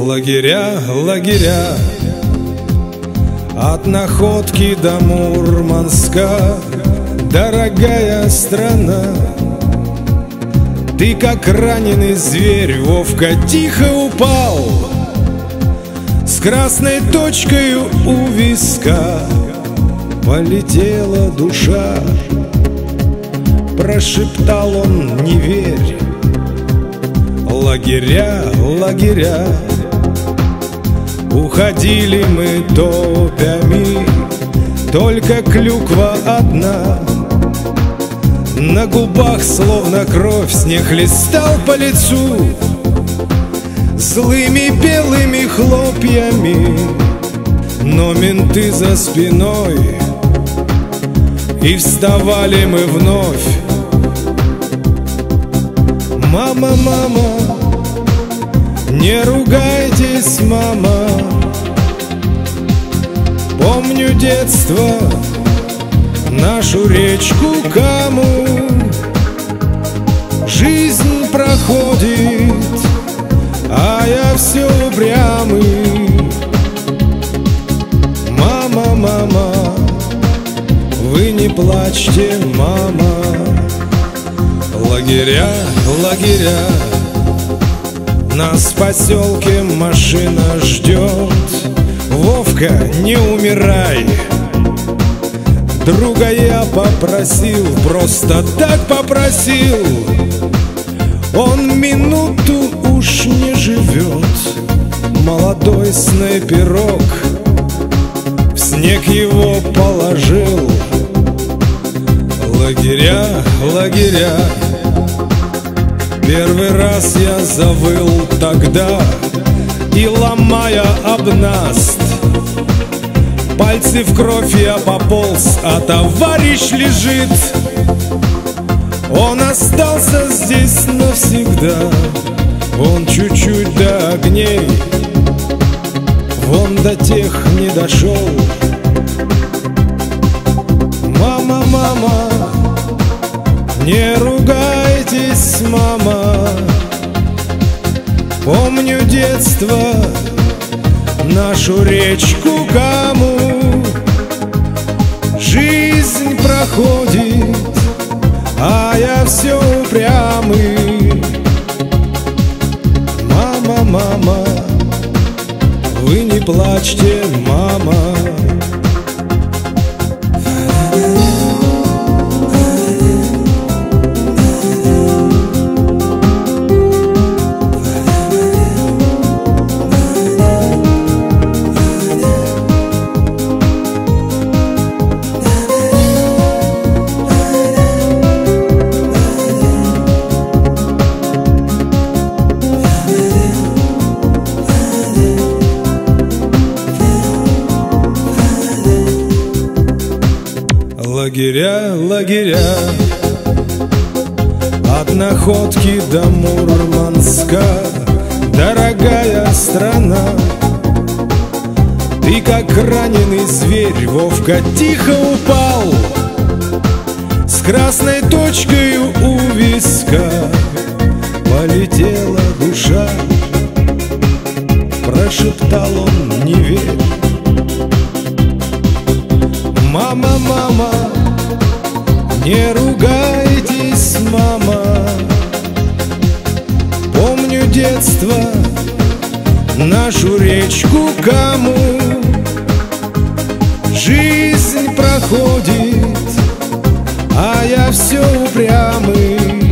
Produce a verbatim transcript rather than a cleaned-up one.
Лагеря, лагеря, от Находки до Мурманска, дорогая страна. Ты, как раненый зверь, Вовка, тихо упал с красной точкой у виска. Полетела душа, прошептал он, не верь. Лагеря, лагеря, уходили мы топями, только клюква одна. На губах словно кровь снег хлестал по лицу злыми белыми хлопьями. Но менты за спиной, и вставали мы вновь. Мама, мама, не ругайтесь, мама. Помню детство, нашу речку Каму. Жизнь проходит, а я все упрямый. Мама, мама, вы не плачьте, мама. Лагеря, лагеря, нас в поселке машина ждет. Вовка, не умирай. Друга я попросил, просто так попросил. Он минуту уж не живет. Молодой снайперок в снег его положил. Лагеря, лагеря, первый раз я завыл тогда, и ломая об наст, пальцы в кровь я пополз, а товарищ лежит. Он остался здесь навсегда. Он чуть-чуть до огней, вон до тех не дошел. Мама, мама, не ругайтесь, мама. Помню детство, нашу речку Каму. Жизнь проходит, а я все упрямый. Мама, мама, вы не плачьте, мама. Лагеря, лагеря, от Находки до Мурманска, дорогая страна. Ты, как раненый зверь, Вовка, тихо упал с красной точкой у виска. Полетела душа, прошептал он, не верь. Мама, мама, не ругайтесь, мама. Помню детство, нашу речку Каму. Жизнь проходит, а я все упрямый.